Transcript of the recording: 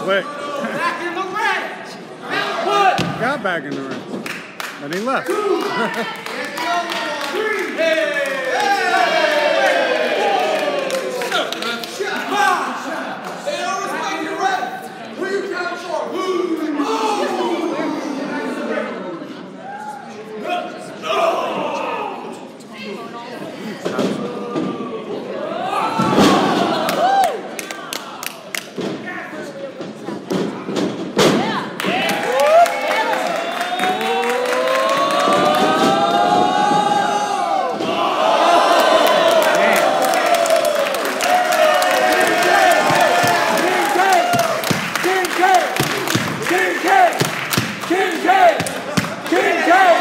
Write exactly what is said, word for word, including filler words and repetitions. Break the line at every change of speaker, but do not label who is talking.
quick.
Back in the ring. One.
Got back in the ring. But he left.
Two. Three. Hey. Hey, always make it right. Who you count for? Who? Kincaid! Kincaid! Kincaid!